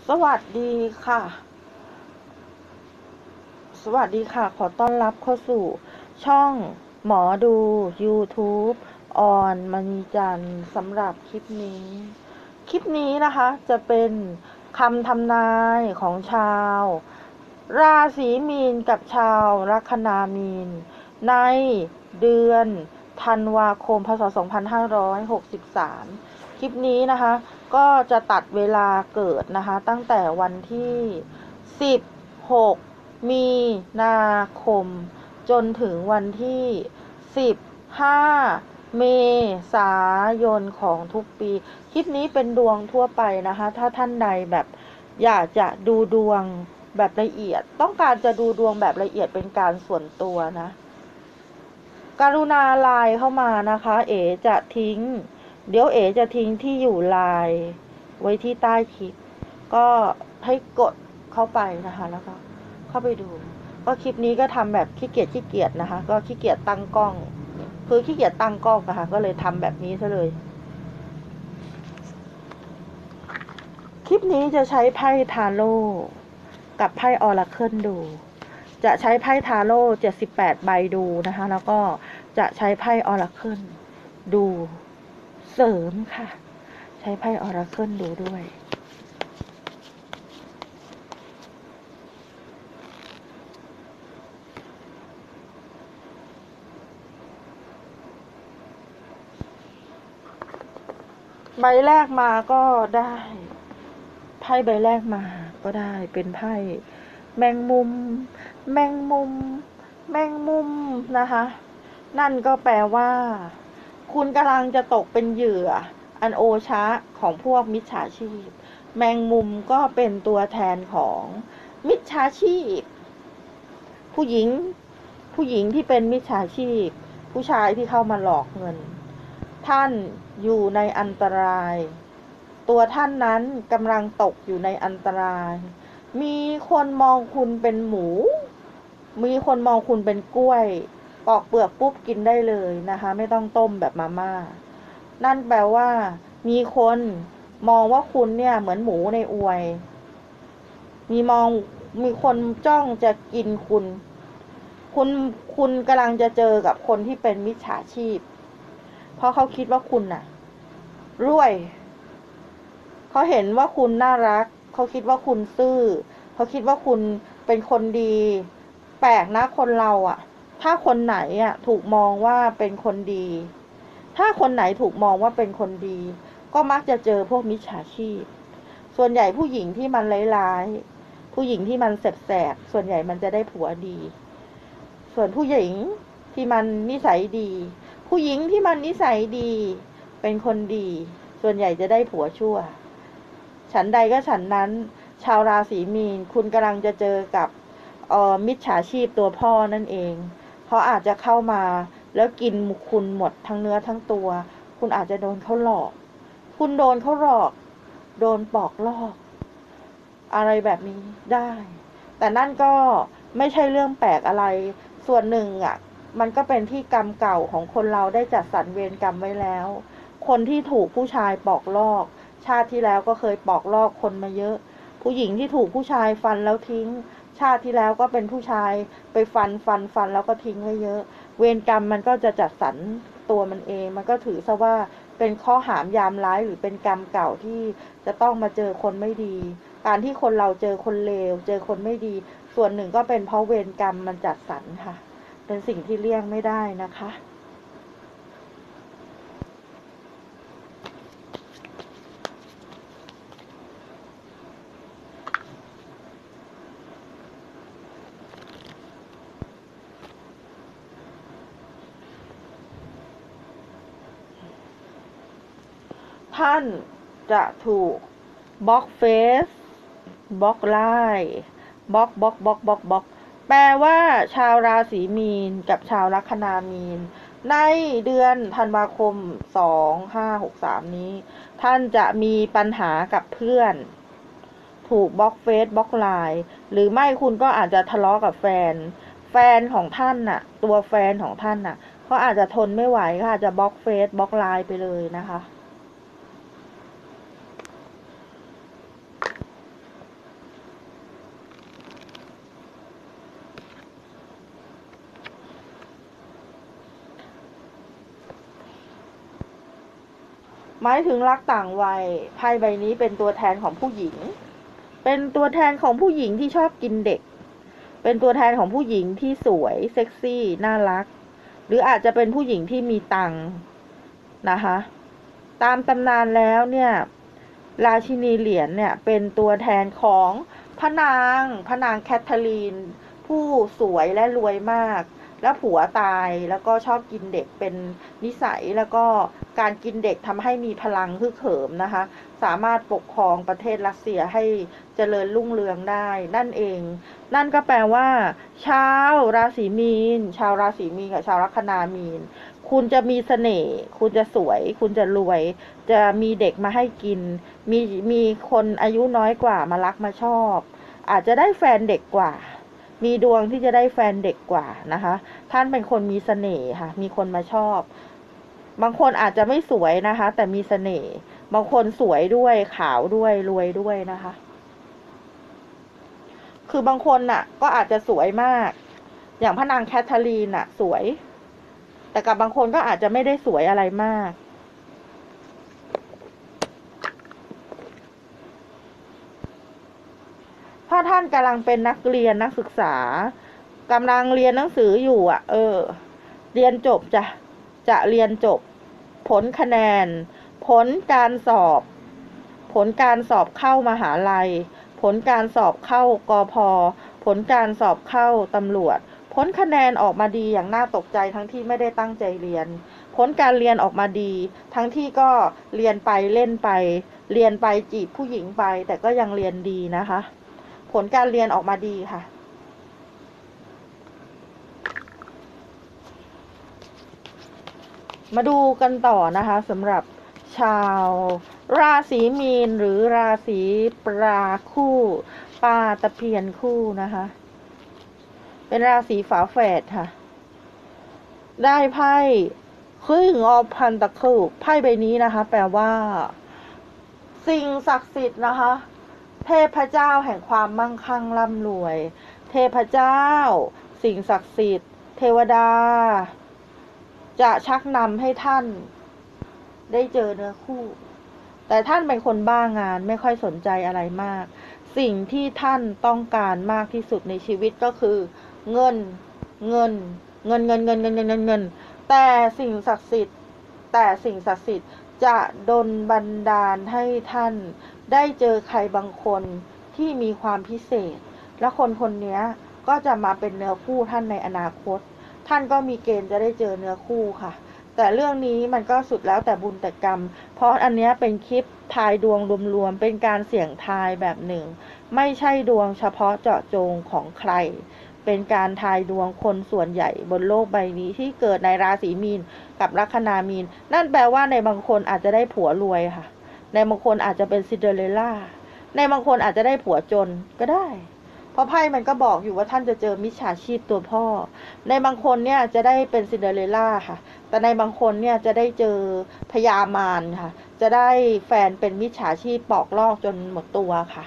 สวัสดีค่ะ สวัสดีค่ะ ขอต้อนรับเข้าสู่ช่องหมอดู YouTube ออนมณีจันทร์สำหรับคลิปนี้ คลิปนี้นะคะจะเป็นคำทำนายของชาวราศีมีนกับชาวลัคนามีนในเดือนธันวาคมพศ2563คลิปนี้นะคะก็จะตัดเวลาเกิดนะคะตั้งแต่วันที่16มีนาคมจนถึงวันที่15เมษายนของทุกปีคลิปนี้เป็นดวงทั่วไปนะคะถ้าท่านใดแบบอยากจะดูดวงแบบละเอียดต้องการจะดูดวงแบบละเอียดเป็นการส่วนตัวนะกรุณาไลน์เข้ามานะคะเอ๋จะทิ้งเดี๋ยวเอ๋จะทิ้งที่อยู่ไลน์ไว้ที่ใต้คลิปก็ให้กดเข้าไปนะคะแล้วก็เข้าไปดูก็คลิปนี้ก็ทำแบบขี้เกียจนะคะก็ขี้เกียจตั้งกล้องคือขี้เกียจตั้งกล้องนะคะก็เลยทำแบบนี้ซะเลยคลิปนี้จะใช้ไพ่ทาโร่กับไพ่ออราเคิลดูจะใช้ไพ่ทาโร่78ใบดูนะคะแล้วก็จะใช้ไพ่ออราเคิลดูเสริมค่ะใช้ไพ่ออราเคิลดูด้วยใบแรกมาก็ได้ไพ่ใบแรกมาก็ได้เป็นไพ่แมงมุมแมงมุมแมงมุมนะคะนั่นก็แปลว่าคุณกำลังจะตกเป็นเหยื่ออันโอชะของพวกมิจฉาชีพแมงมุมก็เป็นตัวแทนของมิจฉาชีพผู้หญิงที่เป็นมิจฉาชีพผู้ชายที่เข้ามาหลอกเงินท่านอยู่ในอันตรายตัวท่านนั้นกำลังตกอยู่ในอันตรายมีคนมองคุณเป็นหมูมีคนมองคุณเป็นกล้วยปอกเปลือกปุ๊บกินได้เลยนะคะไม่ต้องต้มแบบมาม่านั่นแปลว่ามีคนมองว่าคุณเนี่ยเหมือนหมูในอวยมีคนจ้องจะกินคุณคุณคุณกำลังจะเจอกับคนที่เป็นมิจฉาชีพเพราะเขาคิดว่าคุณน่ะรวยเขาเห็นว่าคุณน่ารักเขาคิดว่าคุณซื่อเขาคิดว่าคุณเป็นคนดีแปลกนะคนเราอ่ะถ้าคนไหนอ่ะถูกมองว่าเป็นคนดีถ้าคนไหนถูกมองว่าเป็นคนดีก็มักจะเจอพวกมิจฉาชีพส่วนใหญ่ผู้หญิงที่มันร้ายๆผู้หญิงที่มันแสบๆส่วนใหญ่มันจะได้ผัวดีส่วนผู้หญิงที่มันนิสัยดีผู้หญิงที่มันนิสัยดีเป็นคนดีส่วนใหญ่จะได้ผัวชั่วฉันใดก็ฉันนั้นชาวราศีมีนคุณกำลังจะเจอกับมิจฉาชีพตัวพ่อนั่นเองเขาอาจจะเข้ามาแล้วกินคุณหมดทั้งเนื้อทั้งตัวคุณอาจจะโดนเขาหลอกคุณโดนเขาหลอกโดนปอกลอกอะไรแบบนี้ได้แต่นั่นก็ไม่ใช่เรื่องแปลกอะไรส่วนหนึ่งอ่ะมันก็เป็นที่กรรมเก่าของคนเราได้จัดสรรเวรกรรมไว้แล้วคนที่ถูกผู้ชายปอกลอกชาติที่แล้วก็เคยปอกลอกคนมาเยอะผู้หญิงที่ถูกผู้ชายฟันแล้วทิ้งชาติที่แล้วก็เป็นผู้ชายไปฟันแล้วก็ทิ้งไว้เยอะเวรกรรมมันก็จะจัดสรรตัวมันเองมันก็ถือซะว่าเป็นข้อหามยามร้ายหรือเป็นกรรมเก่าที่จะต้องมาเจอคนไม่ดีการที่คนเราเจอคนเลวเจอคนไม่ดีส่วนหนึ่งก็เป็นเพราะเวรกรรมมันจัดสรรค่ะเป็นสิ่งที่เลี่ยงไม่ได้นะคะท่านจะถูกบล็อกเฟซบล็อกไลน์บล็อกแปลว่าชาวราศีมีนกับชาวลัคนามีนในเดือนธันวาคม2563นี้ท่านจะมีปัญหากับเพื่อนถูกบล็อกเฟซบล็อกไลน์หรือไม่คุณก็อาจจะทะเลาะกับแฟนของท่านน่ะตัวแฟนของท่านน่ะเขาอาจจะทนไม่ไหวเขาอาจจะบล็อกเฟซบล็อกไลน์ไปเลยนะคะหมายถึงรักต่างวัยไพ่ใบนี้เป็นตัวแทนของผู้หญิงเป็นตัวแทนของผู้หญิงที่ชอบกินเด็กเป็นตัวแทนของผู้หญิงที่สวยเซ็กซี่น่ารักหรืออาจจะเป็นผู้หญิงที่มีตังค์นะคะตามตำนานแล้วเนี่ยราชินีเหรียญเนี่ยเป็นตัวแทนของพระนางแคทเธอรีนผู้สวยและรวยมากแล้วผัวตายแล้วก็ชอบกินเด็กเป็นนิสัยแล้วก็การกินเด็กทำให้มีพลังฮึกเหิมนะคะสามารถปกครองประเทศรัสเซียให้เจริญรุ่งเรืองได้นั่นเองนั่นก็แปลว่าชาวราศีมีนกับชาวลัคนามีนคุณจะมีเสน่ห์คุณจะสวยคุณจะรวยจะมีเด็กมาให้กินมีคนอายุน้อยกว่ามารักมาชอบอาจจะได้แฟนเด็กกว่ามีดวงที่จะได้แฟนเด็กกว่านะคะท่านเป็นคนมีเสน่ห์ค่ะมีคนมาชอบบางคนอาจจะไม่สวยนะคะแต่มีเสน่ห์บางคนสวยด้วยขาวด้วยรวยด้วยนะคะคือบางคนน่ะก็อาจจะสวยมากอย่างพระนางแคทเธอรีนน่ะสวยแต่กับบางคนก็อาจจะไม่ได้สวยอะไรมากถ้าท่านกำลังเป็นนักเรียนนักศึกษากำลังเรียนหนังสืออยู่เรียนจบจะเรียนจบผลคะแนนผลการสอบเข้ามหาลัยผลการสอบเข้ากพ.ผลการสอบเข้าตำรวจผลคะแนนออกมาดีอย่างน่าตกใจทั้งที่ไม่ได้ตั้งใจเรียนผลการเรียนออกมาดีทั้งที่ก็เรียนไปเล่นไปเรียนไปจีบผู้หญิงไปแต่ก็ยังเรียนดีนะคะผลการเรียนออกมาดีค่ะมาดูกันต่อนะคะสำหรับชาวราศีมีนหรือราศีปลาคู่ปลาตะเพียนคู่นะคะเป็นราศีฝาแฝดค่ะได้ไพ่King of Pentaclesไพ่ใบนี้นะคะแปลว่าสิ่งศักดิ์สิทธิ์นะคะเทพเจ้าแห่งความมั่งคั่งร่ำรวยเทพเจ้าสิ่งศักดิ์สิทธิ์เทวดาจะชักนำให้ท่านได้เจอเนื้อคู่แต่ท่านเป็นคนบ้างานไม่ค่อยสนใจอะไรมากสิ่งที่ท่านต้องการมากที่สุดในชีวิตก็คือเงินแต่สิ่งศักดิ์สิทธิ์จะดลบันดาลให้ท่านได้เจอใครบางคนที่มีความพิเศษและคนนี้ก็จะมาเป็นเนื้อคู่ท่านในอนาคตท่านก็มีเกณฑ์จะได้เจอเนื้อคู่ค่ะแต่เรื่องนี้มันก็สุดแล้วแต่บุญแต่กรรมเพราะอันนี้เป็นคลิปทายดวงรวมๆเป็นการเสี่ยงทายแบบหนึ่งไม่ใช่ดวงเฉพาะเจาะจงของใครเป็นการทายดวงคนส่วนใหญ่บนโลกใบนี้ที่เกิดในราศีมีนกับลัคนามีนนั่นแปลว่าในบางคนอาจจะได้ผัวรวยค่ะในบางคนอาจจะเป็นซินเดอเรลล่าในบางคนอาจจะได้ผัวจนก็ได้เพราะไพ่มันก็บอกอยู่ว่าท่านจะเจอมิจฉาชีพตัวพ่อในบางคนเนี่ยจะได้เป็นซินเดอเรลล่าค่ะแต่ในบางคนเนี่ยจะได้เจอพญามารค่ะจะได้แฟนเป็นมิจฉาชีพปอกลอกจนหมดตัวค่ะ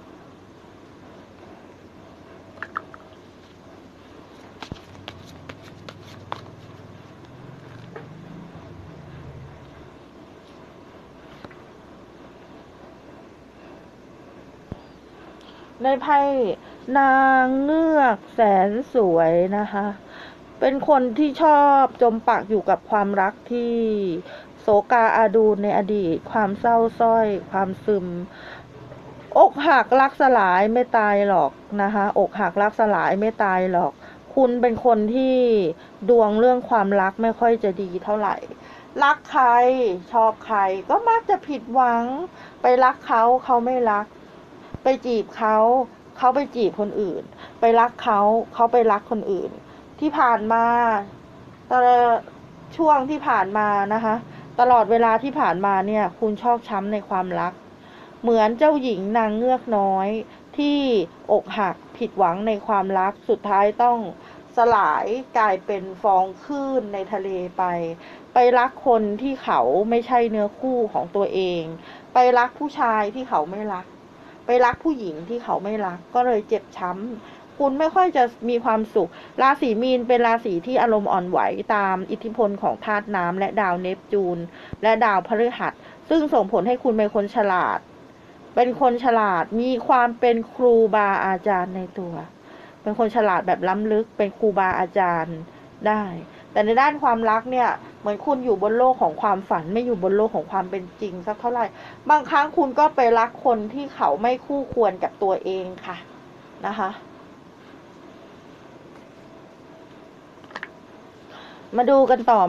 ในไพ่นางเงือกแสนสวยนะคะเป็นคนที่ชอบจมปักอยู่กับความรักที่โศกาอาดูลในอดีตความเศร้าส้อยความซึมอกหักรักสลายไม่ตายหรอกนะคะอกหักรักสลายไม่ตายหรอกคุณเป็นคนที่ดวงเรื่องความรักไม่ค่อยจะดีเท่าไหร่รักใครชอบใครก็มักจะผิดหวังไปรักเขาเขาไม่รักไปจีบเขาไปจีบคนอื่นไปรักเขาไปรักคนอื่นที่ผ่านมาช่วงที่ผ่านมานะคะตลอดเวลาที่ผ่านมาเนี่ยคุณชอกช้ำในความรักเหมือนเจ้าหญิงนางเงือกน้อยที่อกหักผิดหวังในความรักสุดท้ายต้องสลายกลายเป็นฟองคลื่นในทะเลไปรักคนที่เขาไม่ใช่เนื้อคู่ของตัวเองไปรักผู้ชายที่เขาไม่รักไปรักผู้หญิงที่เขาไม่รักก็เลยเจ็บช้ำคุณไม่ค่อยจะมีความสุขราศีมีนเป็นราศีที่อารมณ์อ่อนไหวตามอิทธิพลของธาตุน้ำและดาวเนปจูนและดาวพฤหัสซึ่งส่งผลให้คุณเป็นคนฉลาดมีความเป็นครูบาอาจารย์ในตัว เป็นคนฉลาดแบบล้ำลึกเป็นครูบาอาจารย์ได้ แต่ในด้านความรักเนี่ยเหมือนคุณอยู่บนโลกของความฝันไม่อยู่บนโลกของความเป็นจริงสักเท่าไหร่บางครั้งคุณก็ไปรักคนที่เขาไม่คู่ควรกับตัวเองค่ะนะคะมาดูกันต่อ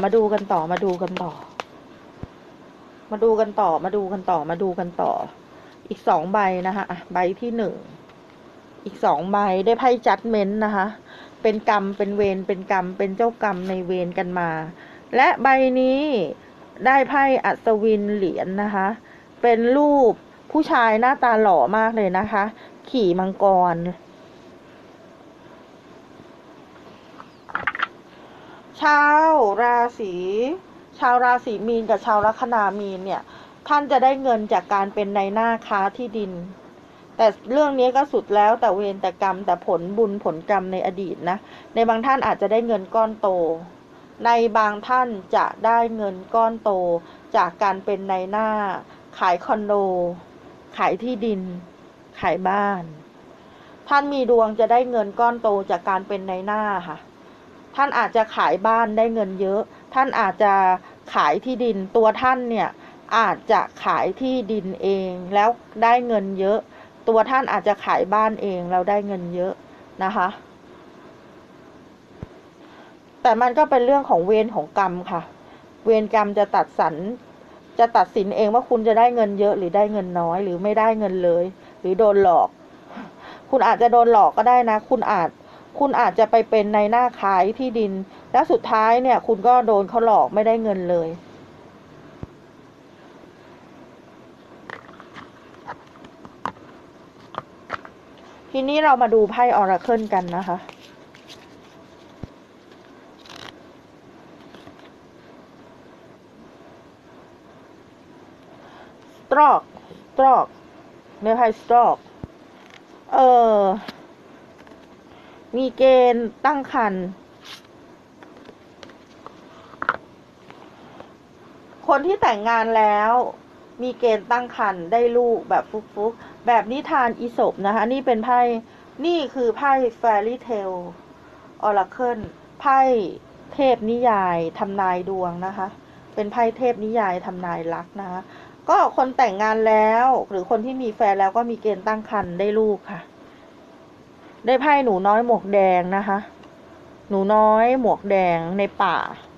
อีก2 ใบนะคะใบที่1อีก2 ใบได้ไพ่จัดเมนต์นะคะเป็นกรรมเป็นเวรเป็นกรรมเป็นเจ้ากรรมในเวรกันมาและใบนี้ได้ไพ่อัศวินเหรียญนะคะเป็นรูปผู้ชายหน้าตาหล่อมากเลยนะคะขี่มังกรชาวราศีมีนกับชาวลัคนามีนเนี่ยท่านจะได้เงินจากการเป็นนายหน้าค้าที่ดินแต่เรื่องนี้ก็สุดแล้วแต่เวรแต่กรรมแต่ผลบุญผลกรรมในอดีตนะในบางท่านอาจจะได้เงินก้อนโตในบางท่านจะได้เงินก้อนโตจากการเป็นนายหน้าขายคอนโดขายที่ดินขายบ้านท่านมีดวงจะได้เงินก้อนโตจากการเป็นนายหน้าค่ะท่านอาจจะขายบ้านได้เงินเยอะท่านอาจจะขายที่ดินตัวท่านเนี่ยอาจจะขายที่ดินเองแล้วได้เงินเยอะตัวท่านอาจจะขายบ้านเองแล้วได้เงินเยอะนะคะแต่มันก็เป็นเรื่องของเวรของกรรมค่ะเวรกรรมจะตัดสินเองว่าคุณจะได้เงินเยอะหรือได้เงินน้อยหรือไม่ได้เงินเลยหรือโดนหลอกคุณอาจจะโดนหลอกก็ได้นะคุณอาจจะไปเป็นในหน้าขายที่ดินแล้วสุดท้ายเนี่ยคุณก็โดนเขาหลอกไม่ได้เงินเลยทีนี้เรามาดูไพ่ออราเคิลกันนะคะสตรอกในไพ่สตรอกมีเกณฑ์ตั้งครรภ์คนที่แต่งงานแล้วมีเกณฑ์ตั้งครรภ์ได้ลูกแบบฟุกๆแบบนิทานอีสปนะคะนี่เป็นไพ่นี่คือไพ่ Fairy Tale Oracle ไพ่เทพนิยายทำนายดวงนะคะเป็นไพ่เทพนิยายทำนายรักนะคะก็คนแต่งงานแล้วหรือคนที่มีแฟนแล้วก็มีเกณฑ์ตั้งครรภ์ได้ลูกค่ะได้ไพ่หนูน้อยหมวกแดงนะคะหนูน้อยหมวกแดงในป่า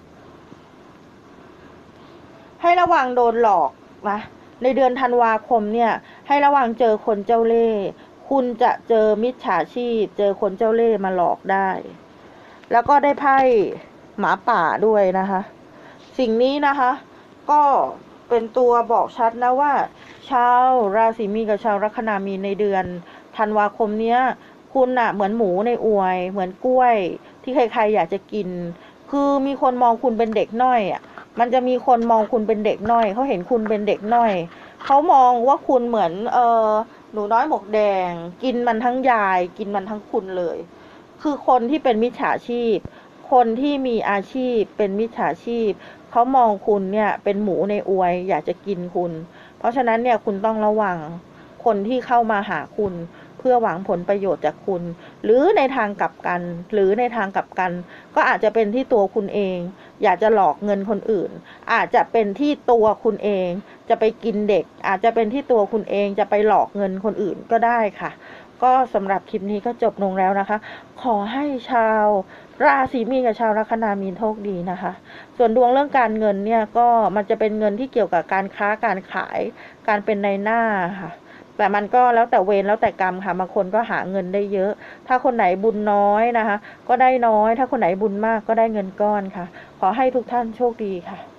ให้ระวังโดนหลอกนะในเดือนธันวาคมเนี่ยให้ระวังเจอคนเจ้าเล่ห์คุณจะเจอมิจฉาชีพเจอคนเจ้าเล่ห์มาหลอกได้แล้วก็ได้ไพ่หมาป่าด้วยนะคะสิ่งนี้นะคะก็เป็นตัวบอกชัดนะว่าชาวราศีมีนกับชาวลัคนามีนในเดือนธันวาคมเนี้ยคุณน่ะเหมือนหมูในอวยเหมือนกล้วยที่ใครๆอยากจะกินคือมีคนมองคุณเป็นเด็กน้อยอ่ะมันจะมีคนมองคุณเป็นเด็กน้อยเขาเห็นคุณเป็นเด็กน้อยเขามองว่าคุณเหมือนหนูน้อยหมวกแดงกินมันทั้งยายกินมันทั้งคุณเลยคือคนที่เป็นมิจฉาชีพคนที่มีอาชีพเป็นมิจฉาชีพเขามองคุณเนี่ยเป็นหมูในอวยอยากจะกินคุณเพราะฉะนั้นเนี่ยคุณต้องระวังคนที่เข้ามาหาคุณเพื่อหวังผลประโยชน์จากคุณหรือในทางกลับกันก็อาจจะเป็นที่ตัวคุณเองอยากจะหลอกเงินคนอื่นอาจจะเป็นที่ตัวคุณเองจะไปกินเด็กอาจจะเป็นที่ตัวคุณเองจะไปหลอกเงินคนอื่นก็ได้ค่ะก็สำหรับคลิปนี้ก็จบลงแล้วนะคะขอให้ชาวราศีมีนกับชาวลัคนามีนโชคดีนะคะส่วนดวงเรื่องการเงินเนี่ยก็มันจะเป็นเงินที่เกี่ยวกับการค้าการขายการเป็นนายหน้าค่ะแต่มันก็แล้วแต่เวรแล้วแต่กรรมค่ะบางคนก็หาเงินได้เยอะถ้าคนไหนบุญน้อยนะคะก็ได้น้อยถ้าคนไหนบุญมากก็ได้เงินก้อนค่ะขอให้ทุกท่านโชคดีค่ะ